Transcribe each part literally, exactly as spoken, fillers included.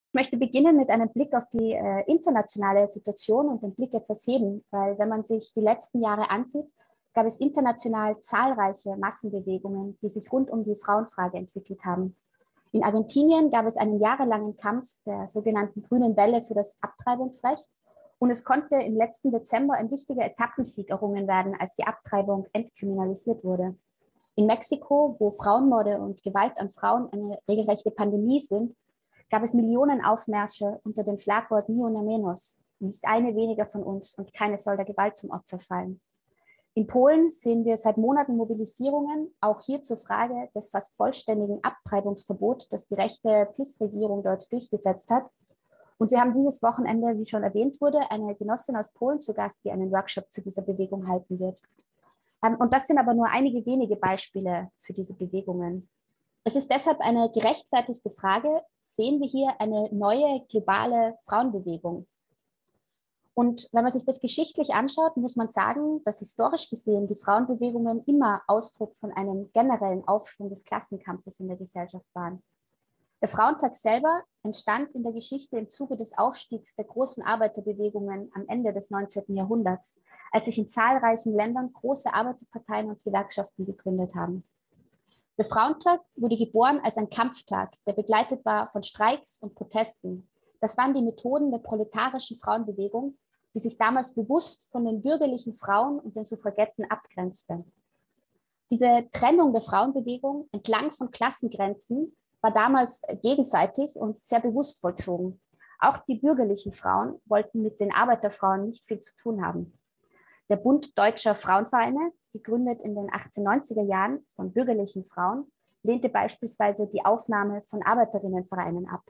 Ich möchte beginnen mit einem Blick auf die äh, internationale Situation und den Blick etwas heben, weil wenn man sich die letzten Jahre ansieht, gab es international zahlreiche Massenbewegungen, die sich rund um die Frauenfrage entwickelt haben. In Argentinien gab es einen jahrelangen Kampf der sogenannten Grünen Welle für das Abtreibungsrecht und es konnte im letzten Dezember ein wichtiger Etappensieg errungen werden, als die Abtreibung entkriminalisiert wurde. In Mexiko, wo Frauenmorde und Gewalt an Frauen eine regelrechte Pandemie sind, gab es Millionen Aufmärsche unter dem Schlagwort Ni una menos, nicht eine weniger von uns und keine soll der Gewalt zum Opfer fallen. In Polen sehen wir seit Monaten Mobilisierungen, auch hier zur Frage des fast vollständigen Abtreibungsverbots, das die rechte PiS-Regierung dort durchgesetzt hat. Und wir haben dieses Wochenende, wie schon erwähnt wurde, eine Genossin aus Polen zu Gast, die einen Workshop zu dieser Bewegung halten wird. Und das sind aber nur einige wenige Beispiele für diese Bewegungen. Es ist deshalb eine gerechtfertigte Frage, sehen wir hier eine neue globale Frauenbewegung? Und wenn man sich das geschichtlich anschaut, muss man sagen, dass historisch gesehen die Frauenbewegungen immer Ausdruck von einem generellen Aufschwung des Klassenkampfes in der Gesellschaft waren. Der Frauentag selber entstand in der Geschichte im Zuge des Aufstiegs der großen Arbeiterbewegungen am Ende des neunzehnten Jahrhunderts, als sich in zahlreichen Ländern große Arbeiterparteien und Gewerkschaften gegründet haben. Der Frauentag wurde geboren als ein Kampftag, der begleitet war von Streiks und Protesten. Das waren die Methoden der proletarischen Frauenbewegung, die sich damals bewusst von den bürgerlichen Frauen und den Suffragetten abgrenzte. Diese Trennung der Frauenbewegung entlang von Klassengrenzen war damals gegenseitig und sehr bewusst vollzogen. Auch die bürgerlichen Frauen wollten mit den Arbeiterfrauen nicht viel zu tun haben. Der Bund Deutscher Frauenvereine, gegründet in den achtzehnhundertneunziger Jahren von bürgerlichen Frauen, lehnte beispielsweise die Aufnahme von Arbeiterinnenvereinen ab.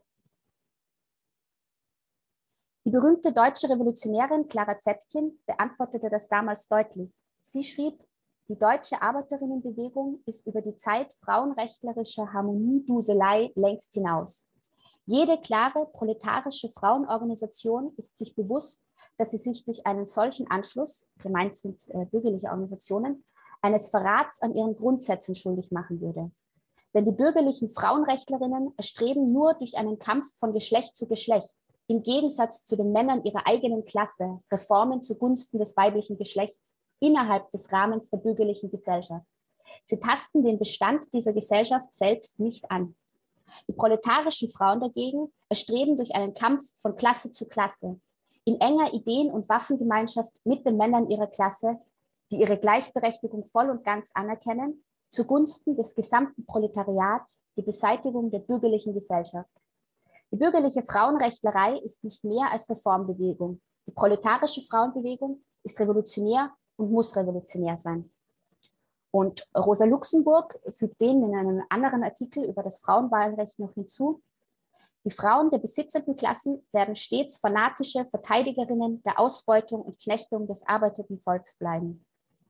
Die berühmte deutsche Revolutionärin Clara Zetkin beantwortete das damals deutlich. Sie schrieb, die deutsche Arbeiterinnenbewegung ist über die Zeit frauenrechtlerischer Harmonieduselei längst hinaus. Jede klare proletarische Frauenorganisation ist sich bewusst, dass sie sich durch einen solchen Anschluss, gemeint sind äh, bürgerliche Organisationen, eines Verrats an ihren Grundsätzen schuldig machen würde. Denn die bürgerlichen Frauenrechtlerinnen erstreben nur durch einen Kampf von Geschlecht zu Geschlecht, im Gegensatz zu den Männern ihrer eigenen Klasse, Reformen zugunsten des weiblichen Geschlechts innerhalb des Rahmens der bürgerlichen Gesellschaft. Sie tasten den Bestand dieser Gesellschaft selbst nicht an. Die proletarischen Frauen dagegen erstreben durch einen Kampf von Klasse zu Klasse, in enger Ideen- und Waffengemeinschaft mit den Männern ihrer Klasse, die ihre Gleichberechtigung voll und ganz anerkennen, zugunsten des gesamten Proletariats, die Beseitigung der bürgerlichen Gesellschaft. Die bürgerliche Frauenrechtlerei ist nicht mehr als Reformbewegung. Die proletarische Frauenbewegung ist revolutionär und muss revolutionär sein. Und Rosa Luxemburg fügt dem in einem anderen Artikel über das Frauenwahlrecht noch hinzu: Die Frauen der besitzenden Klassen werden stets fanatische Verteidigerinnen der Ausbeutung und Knechtung des arbeitenden Volks bleiben.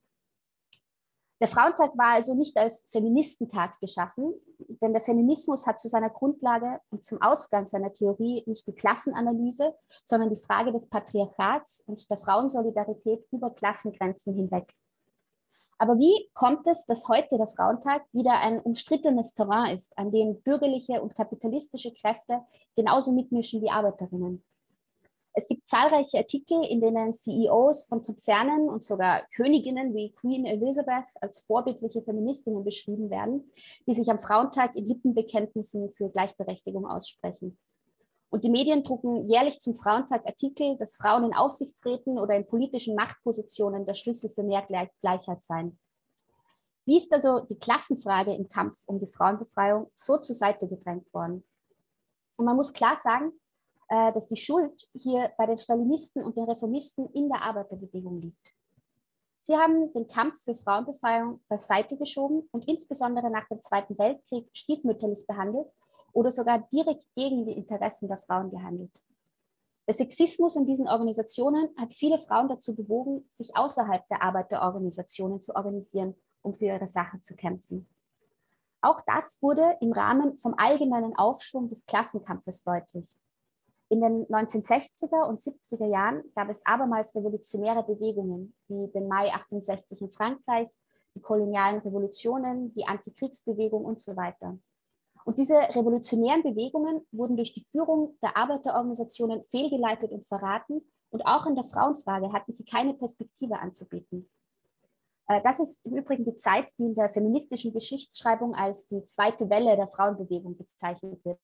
Der Frauentag war also nicht als Feministentag geschaffen, denn der Feminismus hat zu seiner Grundlage und zum Ausgang seiner Theorie nicht die Klassenanalyse, sondern die Frage des Patriarchats und der Frauensolidarität über Klassengrenzen hinweg. Aber wie kommt es, dass heute der Frauentag wieder ein umstrittenes Terrain ist, an dem bürgerliche und kapitalistische Kräfte genauso mitmischen wie Arbeiterinnen? Es gibt zahlreiche Artikel, in denen C E Os von Konzernen und sogar Königinnen wie Queen Elizabeth als vorbildliche Feministinnen beschrieben werden, die sich am Frauentag in Lippenbekenntnissen für Gleichberechtigung aussprechen. Und die Medien drucken jährlich zum Frauentag Artikel, dass Frauen in Aufsichtsräten oder in politischen Machtpositionen der Schlüssel für mehr Gleichheit seien. Wie ist also die Klassenfrage im Kampf um die Frauenbefreiung so zur Seite gedrängt worden? Und man muss klar sagen, dass die Schuld hier bei den Stalinisten und den Reformisten in der Arbeiterbewegung liegt. Sie haben den Kampf für Frauenbefreiung beiseite geschoben und insbesondere nach dem Zweiten Weltkrieg stiefmütterlich behandelt oder sogar direkt gegen die Interessen der Frauen gehandelt. Der Sexismus in diesen Organisationen hat viele Frauen dazu bewogen, sich außerhalb der Arbeiterorganisationen zu organisieren, um für ihre Sache zu kämpfen. Auch das wurde im Rahmen vom allgemeinen Aufschwung des Klassenkampfes deutlich. In den neunzehnhundertsechziger und siebziger Jahren gab es abermals revolutionäre Bewegungen, wie den Mai achtundsechzig in Frankreich, die kolonialen Revolutionen, die Antikriegsbewegung und so weiter. Und diese revolutionären Bewegungen wurden durch die Führung der Arbeiterorganisationen fehlgeleitet und verraten. Und auch in der Frauenfrage hatten sie keine Perspektive anzubieten. Das ist im Übrigen die Zeit, die in der feministischen Geschichtsschreibung als die zweite Welle der Frauenbewegung bezeichnet wird.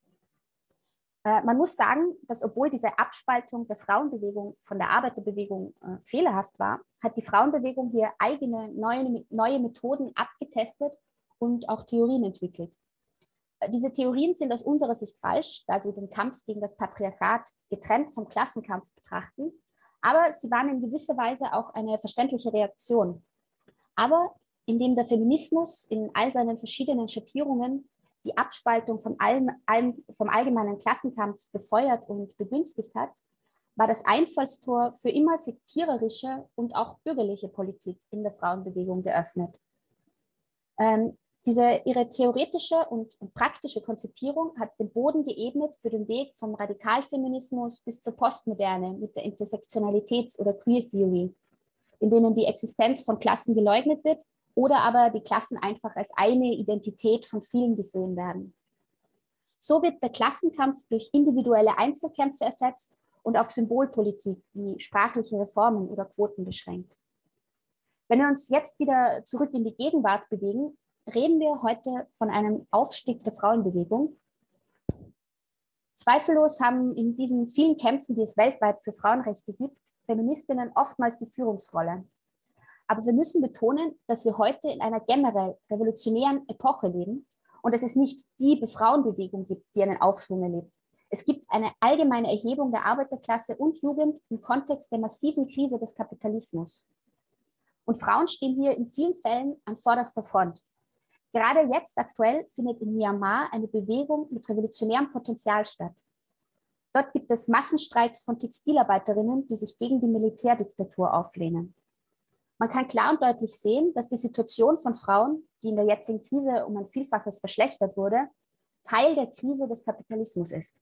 Man muss sagen, dass obwohl diese Abspaltung der Frauenbewegung von der Arbeiterbewegung äh, fehlerhaft war, hat die Frauenbewegung hier eigene neue, neue Methoden abgetestet und auch Theorien entwickelt. Diese Theorien sind aus unserer Sicht falsch, da sie den Kampf gegen das Patriarchat getrennt vom Klassenkampf betrachten, aber sie waren in gewisser Weise auch eine verständliche Reaktion. Aber indem der Feminismus in all seinen verschiedenen Schattierungen die Abspaltung vom, allem, allem, vom allgemeinen Klassenkampf befeuert und begünstigt hat, war das Einfallstor für immer sektiererische und auch bürgerliche Politik in der Frauenbewegung geöffnet. Ähm, diese, ihre theoretische und, und praktische Konzipierung hat den Boden geebnet für den Weg vom Radikalfeminismus bis zur Postmoderne mit der Intersektionalitäts- oder Queer Theory, in denen die Existenz von Klassen geleugnet wird oder aber die Klassen einfach als eine Identität von vielen gesehen werden. So wird der Klassenkampf durch individuelle Einzelkämpfe ersetzt und auf Symbolpolitik wie sprachliche Reformen oder Quoten beschränkt. Wenn wir uns jetzt wieder zurück in die Gegenwart bewegen, reden wir heute von einem Aufstieg der Frauenbewegung. Zweifellos haben in diesen vielen Kämpfen, die es weltweit für Frauenrechte gibt, Feministinnen oftmals die Führungsrolle. Aber wir müssen betonen, dass wir heute in einer generell revolutionären Epoche leben und dass es nicht die Frauenbewegung gibt, die einen Aufschwung erlebt. Es gibt eine allgemeine Erhebung der Arbeiterklasse und Jugend im Kontext der massiven Krise des Kapitalismus. Und Frauen stehen hier in vielen Fällen an vorderster Front. Gerade jetzt aktuell findet in Myanmar eine Bewegung mit revolutionärem Potenzial statt. Dort gibt es Massenstreiks von Textilarbeiterinnen, die sich gegen die Militärdiktatur auflehnen. Man kann klar und deutlich sehen, dass die Situation von Frauen, die in der jetzigen Krise um ein Vielfaches verschlechtert wurde, Teil der Krise des Kapitalismus ist.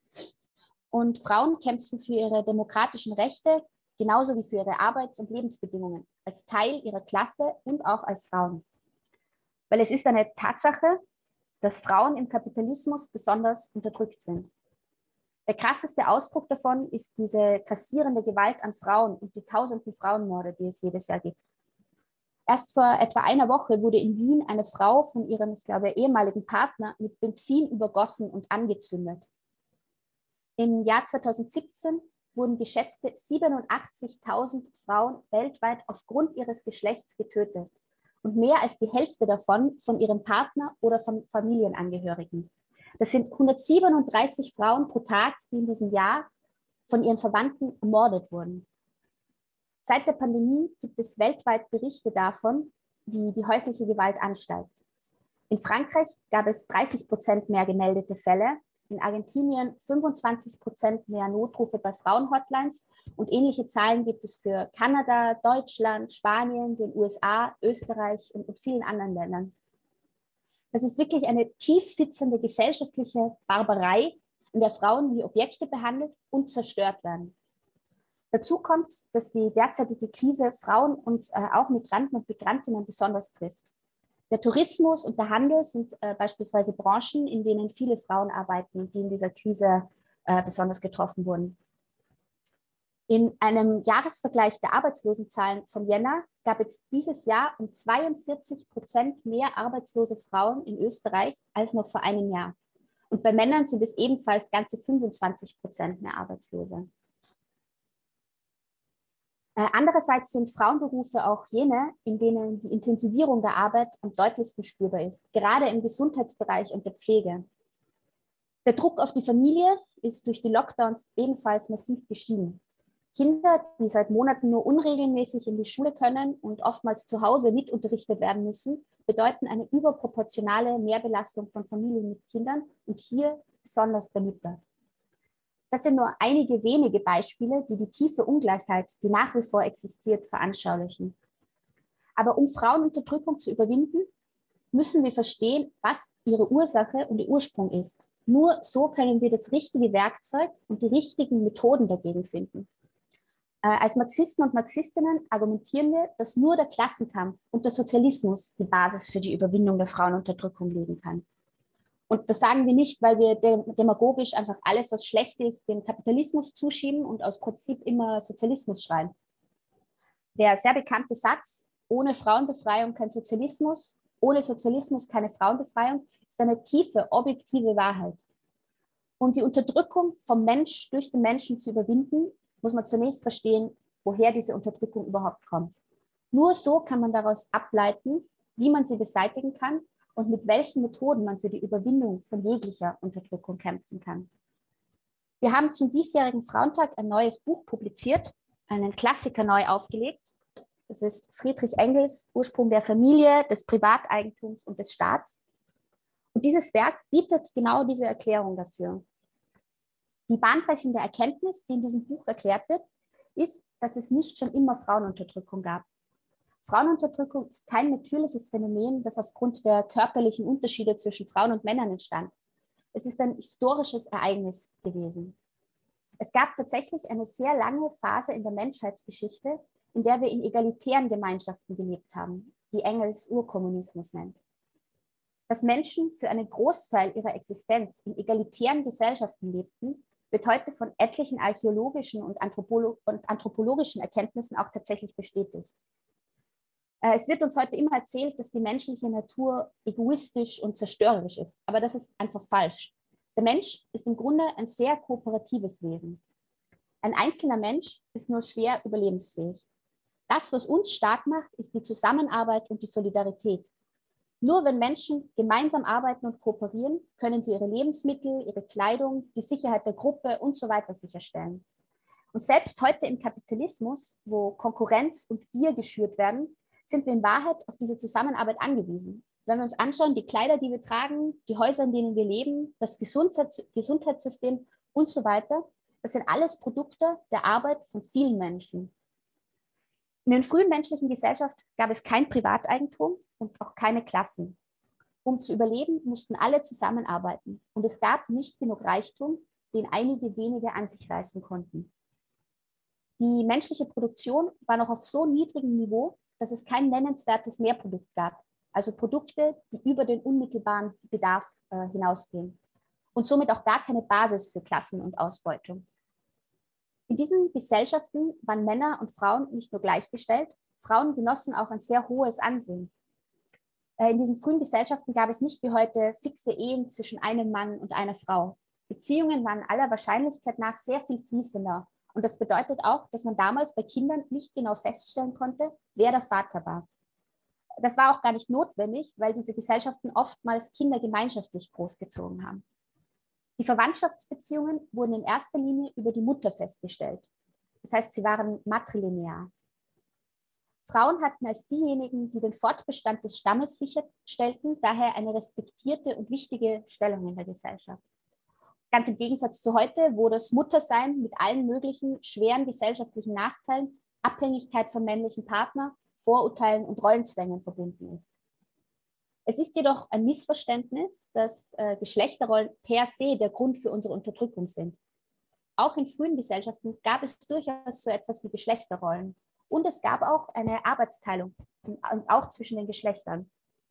Und Frauen kämpfen für ihre demokratischen Rechte, genauso wie für ihre Arbeits- und Lebensbedingungen, als Teil ihrer Klasse und auch als Frauen. Weil es ist eine Tatsache, dass Frauen im Kapitalismus besonders unterdrückt sind. Der krasseste Ausdruck davon ist diese grassierende Gewalt an Frauen und die tausenden Frauenmorde, die es jedes Jahr gibt. Erst vor etwa einer Woche wurde in Wien eine Frau von ihrem, ich glaube, ehemaligen Partner mit Benzin übergossen und angezündet. Im Jahr zweitausendsiebzehn wurden geschätzte siebenundachtzigtausend Frauen weltweit aufgrund ihres Geschlechts getötet und mehr als die Hälfte davon von ihrem Partner oder von Familienangehörigen. Das sind hundertsiebenunddreißig Frauen pro Tag, die in diesem Jahr von ihren Verwandten ermordet wurden. Seit der Pandemie gibt es weltweit Berichte davon, wie die häusliche Gewalt ansteigt. In Frankreich gab es dreißig Prozent mehr gemeldete Fälle, in Argentinien fünfundzwanzig Prozent mehr Notrufe bei Frauenhotlines und ähnliche Zahlen gibt es für Kanada, Deutschland, Spanien, den U S A, Österreich und, und vielen anderen Ländern. Das ist wirklich eine tief sitzende gesellschaftliche Barbarei, in der Frauen wie Objekte behandelt und zerstört werden. Dazu kommt, dass die derzeitige Krise Frauen und äh, auch Migranten und Migrantinnen besonders trifft. Der Tourismus und der Handel sind äh, beispielsweise Branchen, in denen viele Frauen arbeiten und die in dieser Krise äh, besonders getroffen wurden. In einem Jahresvergleich der Arbeitslosenzahlen von Jänner gab es dieses Jahr um zweiundvierzig Prozent mehr arbeitslose Frauen in Österreich als noch vor einem Jahr. Und bei Männern sind es ebenfalls ganze fünfundzwanzig Prozent mehr Arbeitslose. Äh, andererseits sind Frauenberufe auch jene, in denen die Intensivierung der Arbeit am deutlichsten spürbar ist, gerade im Gesundheitsbereich und der Pflege. Der Druck auf die Familie ist durch die Lockdowns ebenfalls massiv gestiegen. Kinder, die seit Monaten nur unregelmäßig in die Schule können und oftmals zu Hause mitunterrichtet werden müssen, bedeuten eine überproportionale Mehrbelastung von Familien mit Kindern und hier besonders der Mütter. Das sind nur einige wenige Beispiele, die die tiefe Ungleichheit, die nach wie vor existiert, veranschaulichen. Aber um Frauenunterdrückung zu überwinden, müssen wir verstehen, was ihre Ursache und ihr Ursprung ist. Nur so können wir das richtige Werkzeug und die richtigen Methoden dagegen finden. Äh, als Marxisten und Marxistinnen argumentieren wir, dass nur der Klassenkampf und der Sozialismus die Basis für die Überwindung der Frauenunterdrückung legen kann. Und das sagen wir nicht, weil wir demagogisch einfach alles, was schlecht ist, dem Kapitalismus zuschieben und aus Prinzip immer Sozialismus schreien. Der sehr bekannte Satz, ohne Frauenbefreiung kein Sozialismus, ohne Sozialismus keine Frauenbefreiung, ist eine tiefe, objektive Wahrheit. Um die Unterdrückung vom Mensch durch den Menschen zu überwinden, muss man zunächst verstehen, woher diese Unterdrückung überhaupt kommt. Nur so kann man daraus ableiten, wie man sie beseitigen kann und mit welchen Methoden man für die Überwindung von jeglicher Unterdrückung kämpfen kann. Wir haben zum diesjährigen Frauentag ein neues Buch publiziert, einen Klassiker neu aufgelegt. Das ist Friedrich Engels Ursprung der Familie, des Privateigentums und des Staats. Und dieses Werk bietet genau diese Erklärung dafür. Die bahnbrechende Erkenntnis, die in diesem Buch erklärt wird, ist, dass es nicht schon immer Frauenunterdrückung gab. Frauenunterdrückung ist kein natürliches Phänomen, das aufgrund der körperlichen Unterschiede zwischen Frauen und Männern entstand. Es ist ein historisches Ereignis gewesen. Es gab tatsächlich eine sehr lange Phase in der Menschheitsgeschichte, in der wir in egalitären Gemeinschaften gelebt haben, die Engels Urkommunismus nennt. Dass Menschen für einen Großteil ihrer Existenz in egalitären Gesellschaften lebten, wird heute von etlichen archäologischen und, Anthropolo- und anthropologischen Erkenntnissen auch tatsächlich bestätigt. Es wird uns heute immer erzählt, dass die menschliche Natur egoistisch und zerstörerisch ist, aber das ist einfach falsch. Der Mensch ist im Grunde ein sehr kooperatives Wesen. Ein einzelner Mensch ist nur schwer überlebensfähig. Das, was uns stark macht, ist die Zusammenarbeit und die Solidarität. Nur wenn Menschen gemeinsam arbeiten und kooperieren, können sie ihre Lebensmittel, ihre Kleidung, die Sicherheit der Gruppe und so weiter sicherstellen. Und selbst heute im Kapitalismus, wo Konkurrenz und Gier geschürt werden, sind wir in Wahrheit auf diese Zusammenarbeit angewiesen. Wenn wir uns anschauen, die Kleider, die wir tragen, die Häuser, in denen wir leben, das Gesundheits- Gesundheitssystem und so weiter, das sind alles Produkte der Arbeit von vielen Menschen. In den frühen menschlichen Gesellschaften gab es kein Privateigentum und auch keine Klassen. Um zu überleben, mussten alle zusammenarbeiten und es gab nicht genug Reichtum, den einige wenige an sich reißen konnten. Die menschliche Produktion war noch auf so niedrigem Niveau, dass es kein nennenswertes Mehrprodukt gab, also Produkte, die über den unmittelbaren Bedarf äh, hinausgehen und somit auch gar keine Basis für Klassen- und Ausbeutung. In diesen Gesellschaften waren Männer und Frauen nicht nur gleichgestellt, Frauen genossen auch ein sehr hohes Ansehen. Äh, in diesen frühen Gesellschaften gab es nicht wie heute fixe Ehen zwischen einem Mann und einer Frau. Beziehungen waren aller Wahrscheinlichkeit nach sehr viel fließender. Und das bedeutet auch, dass man damals bei Kindern nicht genau feststellen konnte, wer der Vater war. Das war auch gar nicht notwendig, weil diese Gesellschaften oftmals Kinder gemeinschaftlich großgezogen haben. Die Verwandtschaftsbeziehungen wurden in erster Linie über die Mutter festgestellt. Das heißt, sie waren matrilinear. Frauen hatten als diejenigen, die den Fortbestand des Stammes sicherstellten, daher eine respektierte und wichtige Stellung in der Gesellschaft. Ganz im Gegensatz zu heute, wo das Muttersein mit allen möglichen schweren gesellschaftlichen Nachteilen, Abhängigkeit vom männlichen Partner, Vorurteilen und Rollenzwängen verbunden ist. Es ist jedoch ein Missverständnis, dass äh, Geschlechterrollen per se der Grund für unsere Unterdrückung sind. Auch in frühen Gesellschaften gab es durchaus so etwas wie Geschlechterrollen. Und es gab auch eine Arbeitsteilung, auch zwischen den Geschlechtern.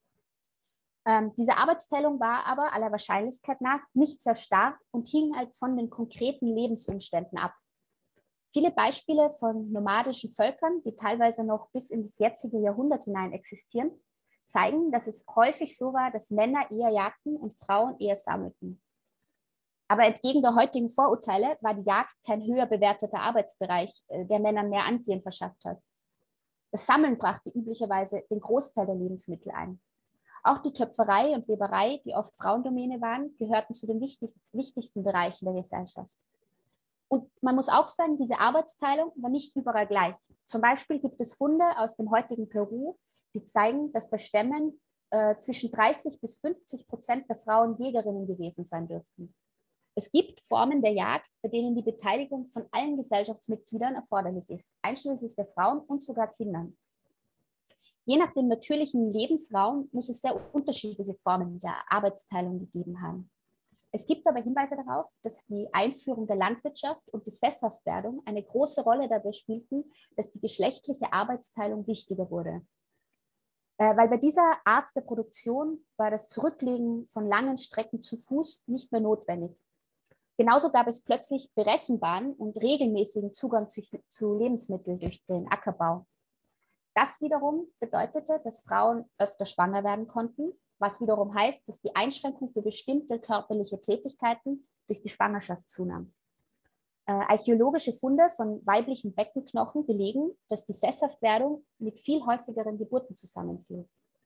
Ähm, diese Arbeitsteilung war aber aller Wahrscheinlichkeit nach nicht sehr stark und hing halt von den konkreten Lebensumständen ab. Viele Beispiele von nomadischen Völkern, die teilweise noch bis in das jetzige Jahrhundert hinein existieren, zeigen, dass es häufig so war, dass Männer eher jagten und Frauen eher sammelten. Aber entgegen der heutigen Vorurteile war die Jagd kein höher bewerteter Arbeitsbereich, der Männern mehr Ansehen verschafft hat. Das Sammeln brachte üblicherweise den Großteil der Lebensmittel ein. Auch die Töpferei und Weberei, die oft Frauendomäne waren, gehörten zu den wichtigsten Bereichen der Gesellschaft. Und man muss auch sagen, diese Arbeitsteilung war nicht überall gleich. Zum Beispiel gibt es Funde aus dem heutigen Peru, die zeigen, dass bei Stämmen äh, zwischen dreißig bis fünfzig Prozent der Frauen Jägerinnen gewesen sein dürften. Es gibt Formen der Jagd, bei denen die Beteiligung von allen Gesellschaftsmitgliedern erforderlich ist, einschließlich der Frauen und sogar Kindern. Je nach dem natürlichen Lebensraum muss es sehr unterschiedliche Formen der Arbeitsteilung gegeben haben. Es gibt aber Hinweise darauf, dass die Einführung der Landwirtschaft und die Sesshaftwerdung eine große Rolle dabei spielten, dass die geschlechtliche Arbeitsteilung wichtiger wurde. Äh, weil bei dieser Art der Produktion war das Zurücklegen von langen Strecken zu Fuß nicht mehr notwendig. Genauso gab es plötzlich berechenbaren und regelmäßigen Zugang zu, zu Lebensmitteln durch den Ackerbau. Das wiederum bedeutete, dass Frauen öfter schwanger werden konnten, was wiederum heißt, dass die Einschränkung für bestimmte körperliche Tätigkeiten durch die Schwangerschaft zunahm. Äh, archäologische Funde von weiblichen Beckenknochen belegen, dass die Sesshaftwerdung mit viel häufigeren Geburten zusammenfiel.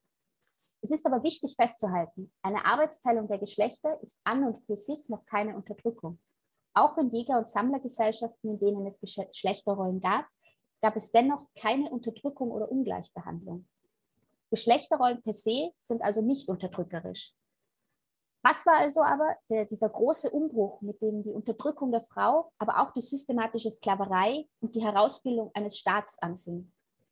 Es ist aber wichtig festzuhalten, eine Arbeitsteilung der Geschlechter ist an und für sich noch keine Unterdrückung. Auch in Jäger- und Sammlergesellschaften, in denen es Geschlechterrollen gab, gab es dennoch keine Unterdrückung oder Ungleichbehandlung. Geschlechterrollen per se sind also nicht unterdrückerisch. Was war also aber der, dieser große Umbruch, mit dem die Unterdrückung der Frau, aber auch die systematische Sklaverei und die Herausbildung eines Staats anfing?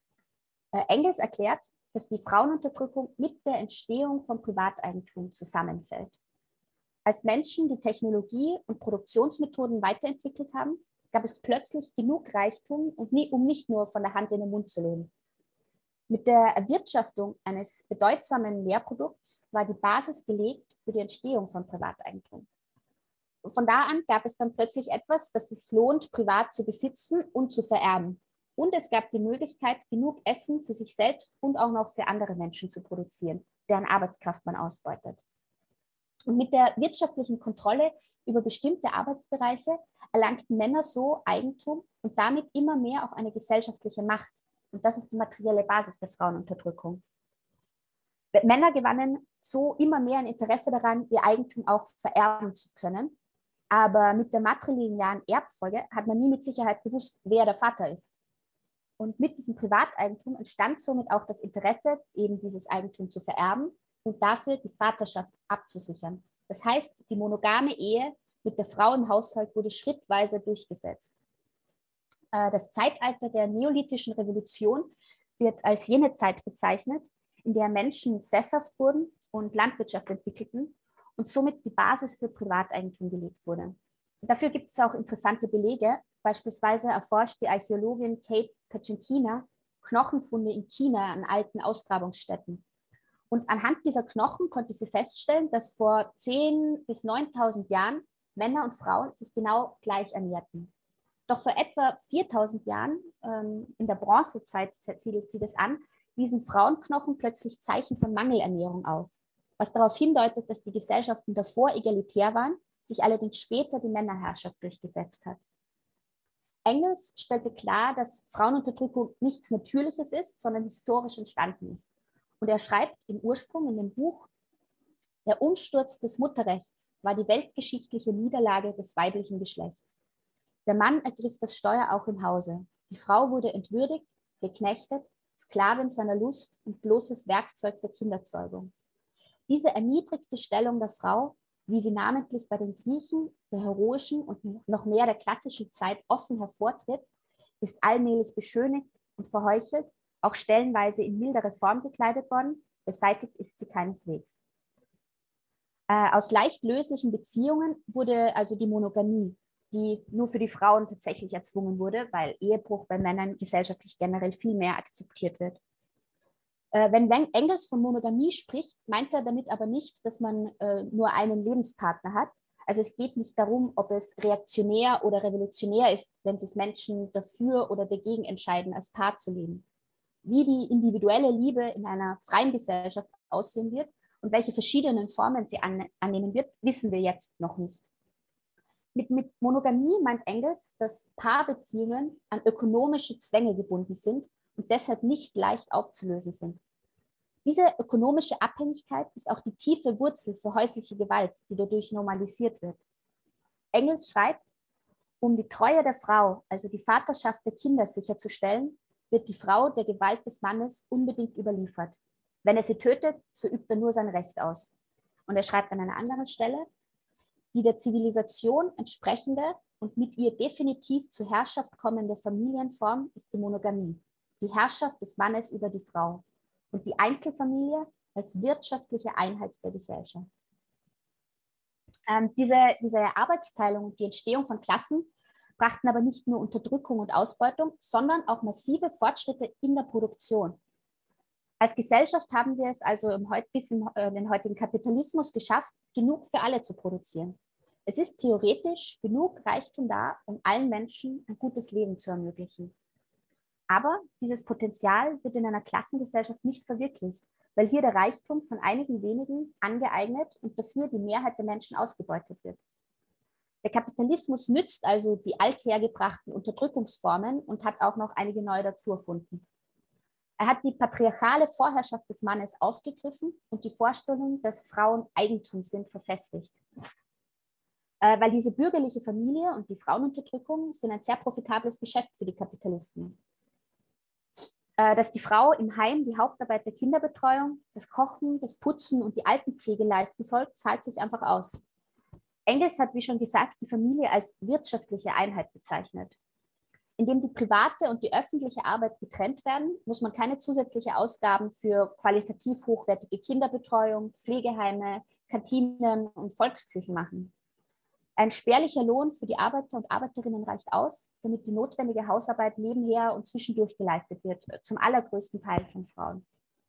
Äh, Engels erklärt, dass die Frauenunterdrückung mit der Entstehung von Privateigentum zusammenfällt. Als Menschen die Technologie und Produktionsmethoden weiterentwickelt haben, gab es plötzlich genug Reichtum, und nie, um nicht nur von der Hand in den Mund zu leben. Mit der Erwirtschaftung eines bedeutsamen Lehrprodukts war die Basis gelegt für die Entstehung von Privateigentum. Von da an gab es dann plötzlich etwas, das sich lohnt, privat zu besitzen und zu vererben. Und es gab die Möglichkeit, genug Essen für sich selbst und auch noch für andere Menschen zu produzieren, deren Arbeitskraft man ausbeutet. Und mit der wirtschaftlichen Kontrolle über bestimmte Arbeitsbereiche erlangten Männer so Eigentum und damit immer mehr auch eine gesellschaftliche Macht. Und das ist die materielle Basis der Frauenunterdrückung. Männer gewannen so immer mehr ein Interesse daran, ihr Eigentum auch vererben zu können. Aber mit der matrilinearen Erbfolge hat man nie mit Sicherheit gewusst, wer der Vater ist. Und mit diesem Privateigentum entstand somit auch das Interesse, eben dieses Eigentum zu vererben und dafür die Vaterschaft abzusichern. Das heißt, die monogame Ehe mit der Frau im Haushalt wurde schrittweise durchgesetzt. Das Zeitalter der neolithischen Revolution wird als jene Zeit bezeichnet, in der Menschen sesshaft wurden und Landwirtschaft entwickelten und somit die Basis für Privateigentum gelegt wurde. Dafür gibt es auch interessante Belege. Beispielsweise erforscht die Archäologin Kate Pietrantina Knochenfunde in China an alten Ausgrabungsstätten. Und anhand dieser Knochen konnte sie feststellen, dass vor zehntausend bis neuntausend Jahren Männer und Frauen sich genau gleich ernährten. Doch vor etwa viertausend Jahren, ähm, in der Bronzezeit siedelt sie das an, wiesen Frauenknochen plötzlich Zeichen von Mangelernährung auf, was darauf hindeutet, dass die Gesellschaften davor egalitär waren, sich allerdings später die Männerherrschaft durchgesetzt hat. Engels stellte klar, dass Frauenunterdrückung nichts Natürliches ist, sondern historisch entstanden ist. Und er schreibt im Ursprung in dem Buch: Der Umsturz des Mutterrechts war die weltgeschichtliche Niederlage des weiblichen Geschlechts. Der Mann ergriff das Steuer auch im Hause. Die Frau wurde entwürdigt, geknechtet, Sklavin seiner Lust und bloßes Werkzeug der Kinderzeugung. Diese erniedrigte Stellung der Frau, wie sie namentlich bei den Griechen der heroischen und noch mehr der klassischen Zeit offen hervortritt, ist allmählich beschönigt und verheuchelt, auch stellenweise in mildere Form gekleidet worden, beseitigt ist sie keineswegs. Äh, aus leicht löslichen Beziehungen wurde also die Monogamie, die nur für die Frauen tatsächlich erzwungen wurde, weil Ehebruch bei Männern gesellschaftlich generell viel mehr akzeptiert wird. Äh, wenn Engels von Monogamie spricht, meint er damit aber nicht, dass man äh, nur einen Lebenspartner hat. Also es geht nicht darum, ob es reaktionär oder revolutionär ist, wenn sich Menschen dafür oder dagegen entscheiden, als Paar zu leben. Wie die individuelle Liebe in einer freien Gesellschaft aussehen wird und welche verschiedenen Formen sie an, annehmen wird, wissen wir jetzt noch nicht. Mit, mit Monogamie meint Engels, dass Paarbeziehungen an ökonomische Zwänge gebunden sind und deshalb nicht leicht aufzulösen sind. Diese ökonomische Abhängigkeit ist auch die tiefe Wurzel für häusliche Gewalt, die dadurch normalisiert wird. Engels schreibt: Um die Treue der Frau, also die Vaterschaft der Kinder sicherzustellen, wird die Frau der Gewalt des Mannes unbedingt überliefert. Wenn er sie tötet, so übt er nur sein Recht aus. Und er schreibt an einer anderen Stelle: Die der Zivilisation entsprechende und mit ihr definitiv zur Herrschaft kommende Familienform ist die Monogamie, die Herrschaft des Mannes über die Frau und die Einzelfamilie als wirtschaftliche Einheit der Gesellschaft. Ähm, diese, diese Arbeitsteilung und die Entstehung von Klassen brachten aber nicht nur Unterdrückung und Ausbeutung, sondern auch massive Fortschritte in der Produktion. Als Gesellschaft haben wir es also im, bis in den heutigen Kapitalismus geschafft, genug für alle zu produzieren. Es ist theoretisch genug Reichtum da, um allen Menschen ein gutes Leben zu ermöglichen. Aber dieses Potenzial wird in einer Klassengesellschaft nicht verwirklicht, weil hier der Reichtum von einigen wenigen angeeignet und dafür die Mehrheit der Menschen ausgebeutet wird. Der Kapitalismus nützt also die althergebrachten Unterdrückungsformen und hat auch noch einige neue dazu erfunden. Er hat die patriarchale Vorherrschaft des Mannes aufgegriffen und die Vorstellung, dass Frauen Eigentum sind, verfestigt. Äh, weil diese bürgerliche Familie und die Frauenunterdrückung sind ein sehr profitables Geschäft für die Kapitalisten. Äh, dass die Frau im Heim die Hauptarbeit der Kinderbetreuung, das Kochen, das Putzen und die Altenpflege leisten soll, zahlt sich einfach aus. Engels hat, wie schon gesagt, die Familie als wirtschaftliche Einheit bezeichnet. Indem die private und die öffentliche Arbeit getrennt werden, muss man keine zusätzlichen Ausgaben für qualitativ hochwertige Kinderbetreuung, Pflegeheime, Kantinen und Volksküchen machen. Ein spärlicher Lohn für die Arbeiter und Arbeiterinnen reicht aus, damit die notwendige Hausarbeit nebenher und zwischendurch geleistet wird, zum allergrößten Teil von Frauen.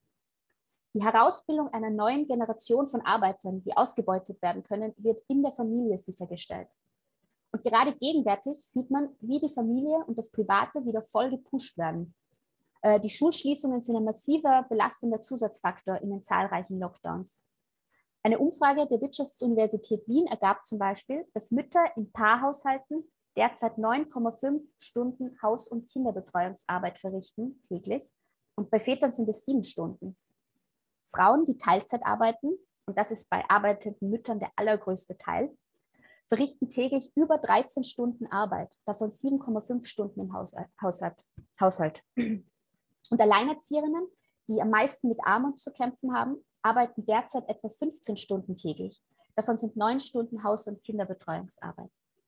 Die Herausbildung einer neuen Generation von Arbeitern, die ausgebeutet werden können, wird in der Familie sichergestellt. Und gerade gegenwärtig sieht man, wie die Familie und das Private wieder voll gepusht werden. Äh, die Schulschließungen sind ein massiver, belastender Zusatzfaktor in den zahlreichen Lockdowns. Eine Umfrage der Wirtschaftsuniversität Wien ergab zum Beispiel, dass Mütter in Paarhaushalten derzeit neun Komma fünf Stunden Haus- und Kinderbetreuungsarbeit verrichten täglich und bei Vätern sind es sieben Stunden. Frauen, die Teilzeit arbeiten, und das ist bei arbeitenden Müttern der allergrößte Teil, verrichten täglich über dreizehn Stunden Arbeit, davon sieben Komma fünf Stunden im Haushalt. Und Alleinerzieherinnen, die am meisten mit Armut zu kämpfen haben, arbeiten derzeit etwa fünfzehn Stunden täglich. Davon sind neun Stunden Haus- und Kinderbetreuungsarbeit.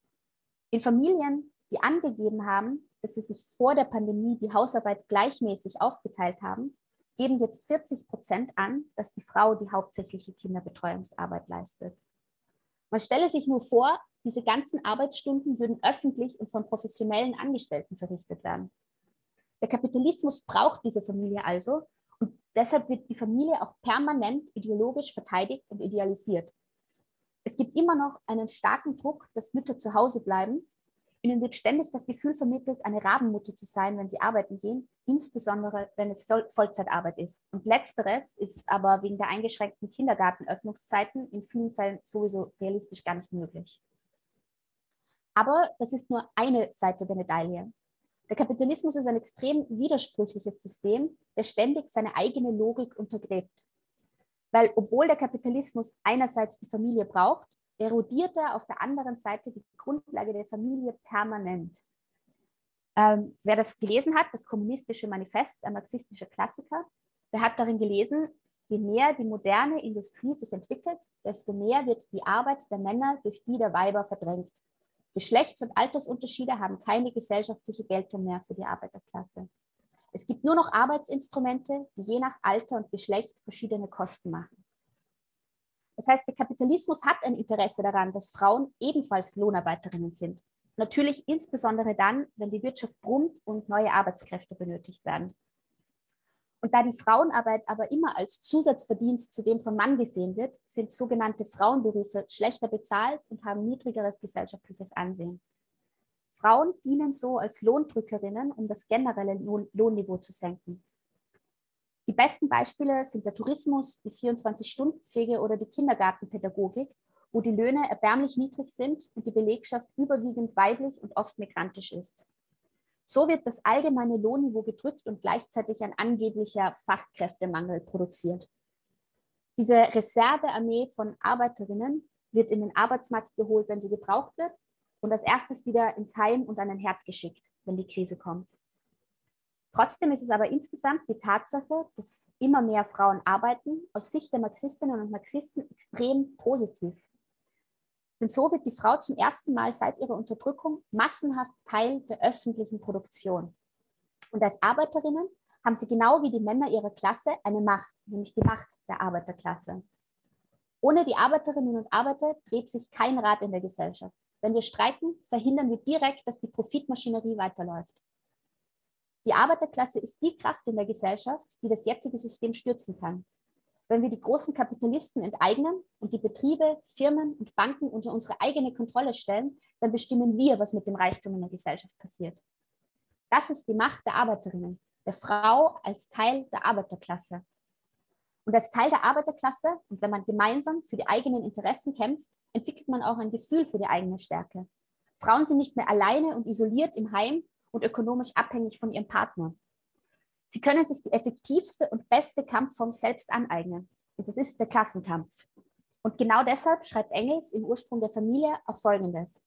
In Familien, die angegeben haben, dass sie sich vor der Pandemie die Hausarbeit gleichmäßig aufgeteilt haben, geben jetzt vierzig Prozent an, dass die Frau die hauptsächliche Kinderbetreuungsarbeit leistet. Man stelle sich nur vor, diese ganzen Arbeitsstunden würden öffentlich und von professionellen Angestellten verrichtet werden. Der Kapitalismus braucht diese Familie also und deshalb wird die Familie auch permanent ideologisch verteidigt und idealisiert. Es gibt immer noch einen starken Druck, dass Mütter zu Hause bleiben. Ihnen wird ständig das Gefühl vermittelt, eine Rabenmutter zu sein, wenn sie arbeiten gehen, insbesondere wenn es Voll- Vollzeitarbeit ist. Und letzteres ist aber wegen der eingeschränkten Kindergartenöffnungszeiten in vielen Fällen sowieso realistisch gar nicht möglich. Aber das ist nur eine Seite der Medaille. Der Kapitalismus ist ein extrem widersprüchliches System, der ständig seine eigene Logik untergräbt. Weil obwohl der Kapitalismus einerseits die Familie braucht, erodiert er auf der anderen Seite die Grundlage der Familie permanent. Ähm, wer das gelesen hat, das Kommunistische Manifest, ein marxistischer Klassiker, der hat darin gelesen, je mehr die moderne Industrie sich entwickelt, desto mehr wird die Arbeit der Männer durch die der Weiber verdrängt. Geschlechts- und Altersunterschiede haben keine gesellschaftliche Geltung mehr für die Arbeiterklasse. Es gibt nur noch Arbeitsinstrumente, die je nach Alter und Geschlecht verschiedene Kosten machen. Das heißt, der Kapitalismus hat ein Interesse daran, dass Frauen ebenfalls Lohnarbeiterinnen sind. Natürlich insbesondere dann, wenn die Wirtschaft brummt und neue Arbeitskräfte benötigt werden. Und da die Frauenarbeit aber immer als Zusatzverdienst zu dem vom Mann gesehen wird, sind sogenannte Frauenberufe schlechter bezahlt und haben niedrigeres gesellschaftliches Ansehen. Frauen dienen so als Lohndrückerinnen, um das generelle Lohn- Lohnniveau zu senken. Die besten Beispiele sind der Tourismus, die vierundzwanzig-Stunden-Pflege oder die Kindergartenpädagogik, wo die Löhne erbärmlich niedrig sind und die Belegschaft überwiegend weiblich und oft migrantisch ist. So wird das allgemeine Lohnniveau gedrückt und gleichzeitig ein angeblicher Fachkräftemangel produziert. Diese Reservearmee von Arbeiterinnen wird in den Arbeitsmarkt geholt, wenn sie gebraucht wird, und als erstes wieder ins Heim und an den Herd geschickt, wenn die Krise kommt. Trotzdem ist es aber insgesamt die Tatsache, dass immer mehr Frauen arbeiten, aus Sicht der Marxistinnen und Marxisten extrem positiv. Denn so wird die Frau zum ersten Mal seit ihrer Unterdrückung massenhaft Teil der öffentlichen Produktion. Und als Arbeiterinnen haben sie genau wie die Männer ihrer Klasse eine Macht, nämlich die Macht der Arbeiterklasse. Ohne die Arbeiterinnen und Arbeiter dreht sich kein Rad in der Gesellschaft. Wenn wir streiken, verhindern wir direkt, dass die Profitmaschinerie weiterläuft. Die Arbeiterklasse ist die Kraft in der Gesellschaft, die das jetzige System stürzen kann. Wenn wir die großen Kapitalisten enteignen und die Betriebe, Firmen und Banken unter unsere eigene Kontrolle stellen, dann bestimmen wir, was mit dem Reichtum in der Gesellschaft passiert. Das ist die Macht der Arbeiterinnen, der Frau als Teil der Arbeiterklasse. Und als Teil der Arbeiterklasse, und wenn man gemeinsam für die eigenen Interessen kämpft, entwickelt man auch ein Gefühl für die eigene Stärke. Frauen sind nicht mehr alleine und isoliert im Heim und ökonomisch abhängig von ihrem Partner. Sie können sich die effektivste und beste Kampfform selbst aneignen. Und das ist der Klassenkampf. Und genau deshalb schreibt Engels im Ursprung der Familie auch Folgendes.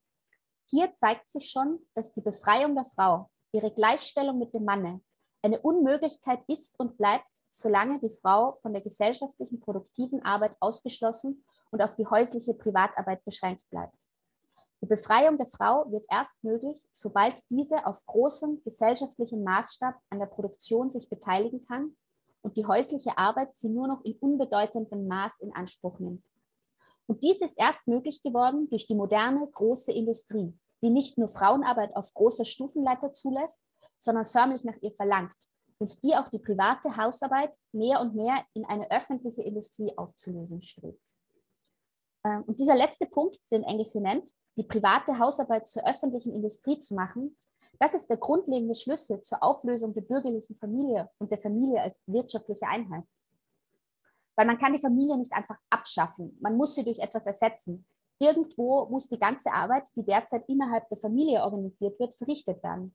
Hier zeigt sich schon, dass die Befreiung der Frau, ihre Gleichstellung mit dem Manne, eine Unmöglichkeit ist und bleibt, solange die Frau von der gesellschaftlichen produktiven Arbeit ausgeschlossen und auf die häusliche Privatarbeit beschränkt bleibt. Die Befreiung der Frau wird erst möglich, sobald diese auf großem gesellschaftlichen Maßstab an der Produktion sich beteiligen kann und die häusliche Arbeit sie nur noch in unbedeutendem Maß in Anspruch nimmt. Und dies ist erst möglich geworden durch die moderne große Industrie, die nicht nur Frauenarbeit auf großer Stufenleiter zulässt, sondern förmlich nach ihr verlangt und die auch die private Hausarbeit mehr und mehr in eine öffentliche Industrie aufzulösen strebt. Und dieser letzte Punkt, den Engels hier nennt, die private Hausarbeit zur öffentlichen Industrie zu machen, das ist der grundlegende Schlüssel zur Auflösung der bürgerlichen Familie und der Familie als wirtschaftliche Einheit. Weil man kann die Familie nicht einfach abschaffen, man muss sie durch etwas ersetzen. Irgendwo muss die ganze Arbeit, die derzeit innerhalb der Familie organisiert wird, verrichtet werden.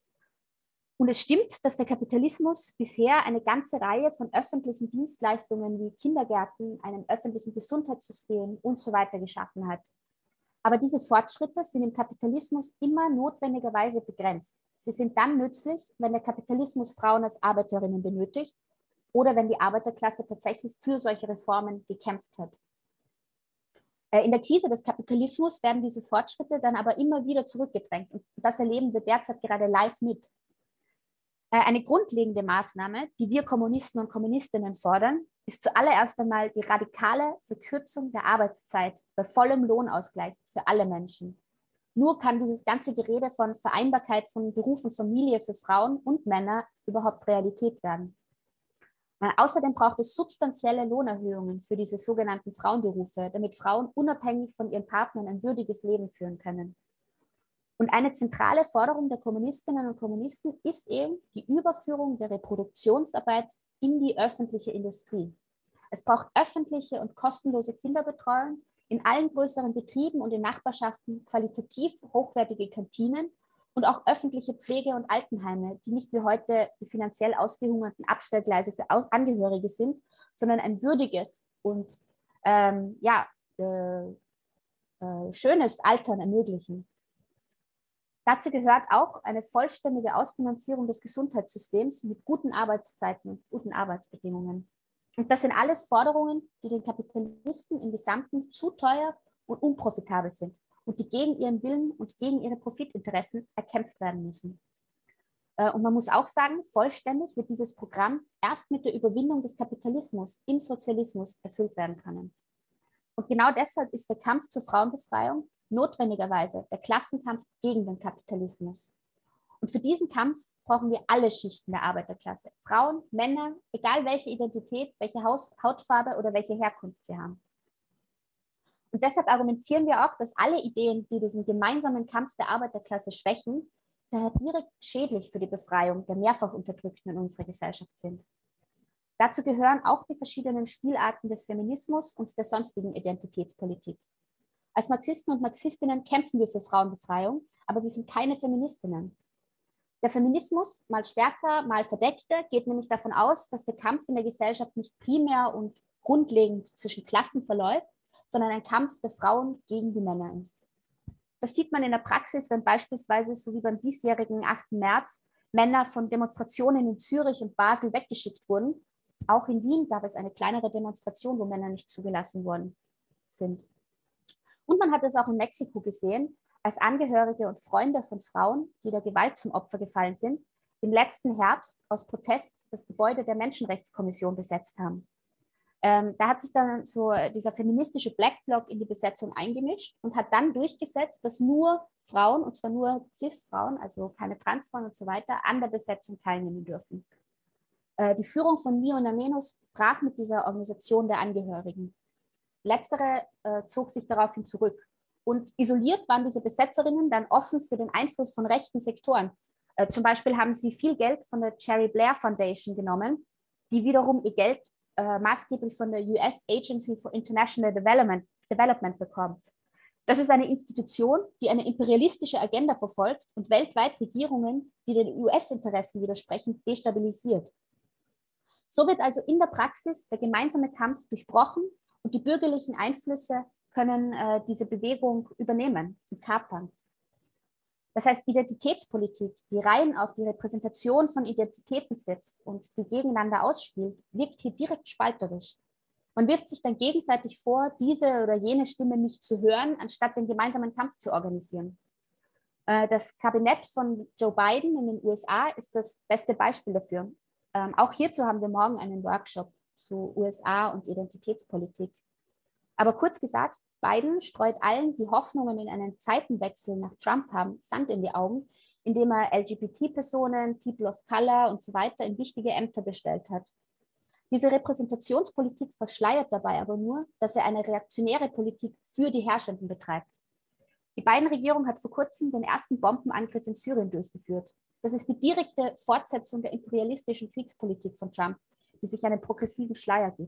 Und es stimmt, dass der Kapitalismus bisher eine ganze Reihe von öffentlichen Dienstleistungen wie Kindergärten, einem öffentlichen Gesundheitssystem und so weiter geschaffen hat. Aber diese Fortschritte sind im Kapitalismus immer notwendigerweise begrenzt. Sie sind dann nützlich, wenn der Kapitalismus Frauen als Arbeiterinnen benötigt oder wenn die Arbeiterklasse tatsächlich für solche Reformen gekämpft hat. In der Krise des Kapitalismus werden diese Fortschritte dann aber immer wieder zurückgedrängt. Und das erleben wir derzeit gerade live mit. Eine grundlegende Maßnahme, die wir Kommunisten und Kommunistinnen fordern, ist zuallererst einmal die radikale Verkürzung der Arbeitszeit bei vollem Lohnausgleich für alle Menschen. Nur kann dieses ganze Gerede von Vereinbarkeit von Beruf und Familie für Frauen und Männer überhaupt Realität werden. Außerdem braucht es substanzielle Lohnerhöhungen für diese sogenannten Frauenberufe, damit Frauen unabhängig von ihren Partnern ein würdiges Leben führen können. Und eine zentrale Forderung der Kommunistinnen und Kommunisten ist eben die Überführung der Reproduktionsarbeit in die öffentliche Industrie. Es braucht öffentliche und kostenlose Kinderbetreuung in allen größeren Betrieben und in Nachbarschaften, qualitativ hochwertige Kantinen und auch öffentliche Pflege- und Altenheime, die nicht wie heute die finanziell ausgehungerten Abstellgleise für Angehörige sind, sondern ein würdiges und ähm, ja, äh, äh, schönes Altern ermöglichen. Dazu gehört auch eine vollständige Ausfinanzierung des Gesundheitssystems mit guten Arbeitszeiten und guten Arbeitsbedingungen. Und das sind alles Forderungen, die den Kapitalisten im Gesamten zu teuer und unprofitabel sind und die gegen ihren Willen und gegen ihre Profitinteressen erkämpft werden müssen. Und man muss auch sagen, vollständig wird dieses Programm erst mit der Überwindung des Kapitalismus im Sozialismus erfüllt werden können. Und genau deshalb ist der Kampf zur Frauenbefreiung notwendigerweise der Klassenkampf gegen den Kapitalismus. Und für diesen Kampf brauchen wir alle Schichten der Arbeiterklasse. Frauen, Männer, egal welche Identität, welche Haus, Hautfarbe oder welche Herkunft sie haben. Und deshalb argumentieren wir auch, dass alle Ideen, die diesen gemeinsamen Kampf der Arbeiterklasse schwächen, daher direkt schädlich für die Befreiung der mehrfach Unterdrückten in unserer Gesellschaft sind. Dazu gehören auch die verschiedenen Spielarten des Feminismus und der sonstigen Identitätspolitik. Als Marxisten und Marxistinnen kämpfen wir für Frauenbefreiung, aber wir sind keine Feministinnen. Der Feminismus, mal stärker, mal verdeckter, geht nämlich davon aus, dass der Kampf in der Gesellschaft nicht primär und grundlegend zwischen Klassen verläuft, sondern ein Kampf der Frauen gegen die Männer ist. Das sieht man in der Praxis, wenn beispielsweise, so wie beim diesjährigen achten März, Männer von Demonstrationen in Zürich und Basel weggeschickt wurden. Auch in Wien gab es eine kleinere Demonstration, wo Männer nicht zugelassen worden sind. Und man hat es auch in Mexiko gesehen, als Angehörige und Freunde von Frauen, die der Gewalt zum Opfer gefallen sind, im letzten Herbst aus Protest das Gebäude der Menschenrechtskommission besetzt haben. Ähm, da hat sich dann so dieser feministische Black Bloc in die Besetzung eingemischt und hat dann durchgesetzt, dass nur Frauen, und zwar nur Cis-Frauen, also keine Transfrauen und so weiter, an der Besetzung teilnehmen dürfen. Äh, die Führung von Mio Namenos brach mit dieser Organisation der Angehörigen. Letztere äh, zog sich daraufhin zurück. Und isoliert waren diese Besetzerinnen dann offen für den Einfluss von rechten Sektoren. Äh, zum Beispiel haben sie viel Geld von der Cherry Blair Foundation genommen, die wiederum ihr Geld äh, maßgeblich von der U S Agency for International Development, Development bekommt. Das ist eine Institution, die eine imperialistische Agenda verfolgt und weltweit Regierungen, die den U S-Interessen widersprechen, destabilisiert. So wird also in der Praxis der gemeinsame Kampf durchbrochen und die bürgerlichen Einflüsse können äh, diese Bewegung übernehmen und kapern. Das heißt, Identitätspolitik, die rein auf die Repräsentation von Identitäten setzt und die gegeneinander ausspielt, wirkt hier direkt spalterisch. Man wirft sich dann gegenseitig vor, diese oder jene Stimme nicht zu hören, anstatt den gemeinsamen Kampf zu organisieren. Äh, das Kabinett von Joe Biden in den U S A ist das beste Beispiel dafür. Ähm, auch hierzu haben wir morgen einen Workshop zu U S A und Identitätspolitik. Aber kurz gesagt, Biden streut allen, die Hoffnungen in einen Zeitenwechsel nach Trump haben, Sand in die Augen, indem er L G B T-Personen, People of Color und so weiter in wichtige Ämter bestellt hat. Diese Repräsentationspolitik verschleiert dabei aber nur, dass er eine reaktionäre Politik für die Herrschenden betreibt. Die Biden-Regierung hat vor kurzem den ersten Bombenangriff in Syrien durchgeführt. Das ist die direkte Fortsetzung der imperialistischen Kriegspolitik von Trump, die sich einen progressiven Schleier gibt.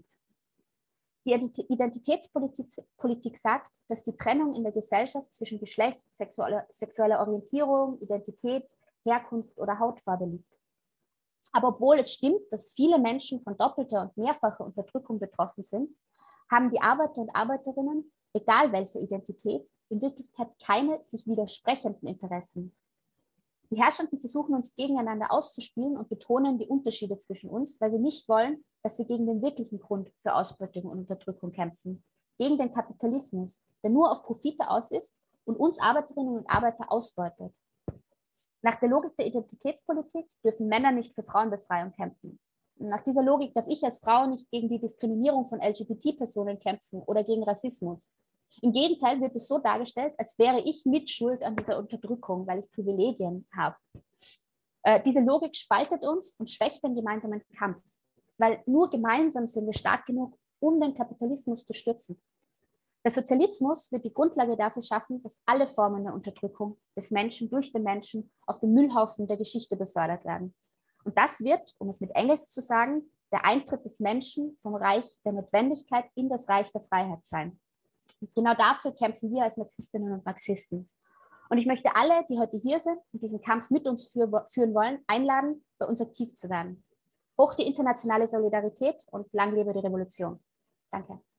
Die Identitätspolitik Politik sagt, dass die Trennung in der Gesellschaft zwischen Geschlecht, sexueller, sexueller Orientierung, Identität, Herkunft oder Hautfarbe liegt. Aber obwohl es stimmt, dass viele Menschen von doppelter und mehrfacher Unterdrückung betroffen sind, haben die Arbeiter und Arbeiterinnen, egal welche Identität, in Wirklichkeit keine sich widersprechenden Interessen. Die Herrschenden versuchen uns gegeneinander auszuspielen und betonen die Unterschiede zwischen uns, weil wir nicht wollen, dass wir gegen den wirklichen Grund für Ausbeutung und Unterdrückung kämpfen, gegen den Kapitalismus, der nur auf Profite aus ist und uns Arbeiterinnen und Arbeiter ausbeutet. Nach der Logik der Identitätspolitik dürfen Männer nicht für Frauenbefreiung kämpfen. Und nach dieser Logik darf ich als Frau nicht gegen die Diskriminierung von L G B T-Personen kämpfen oder gegen Rassismus. Im Gegenteil wird es so dargestellt, als wäre ich mitschuld an dieser Unterdrückung, weil ich Privilegien habe. Äh, diese Logik spaltet uns und schwächt den gemeinsamen Kampf, weil nur gemeinsam sind wir stark genug, um den Kapitalismus zu stützen. Der Sozialismus wird die Grundlage dafür schaffen, dass alle Formen der Unterdrückung des Menschen durch den Menschen auf den Müllhaufen der Geschichte befördert werden. Und das wird, um es mit Engels zu sagen, der Eintritt des Menschen vom Reich der Notwendigkeit in das Reich der Freiheit sein. Und genau dafür kämpfen wir als Marxistinnen und Marxisten. Und ich möchte alle, die heute hier sind und diesen Kampf mit uns führen wollen, einladen, bei uns aktiv zu werden. Hoch die internationale Solidarität und lang lebe die Revolution. Danke.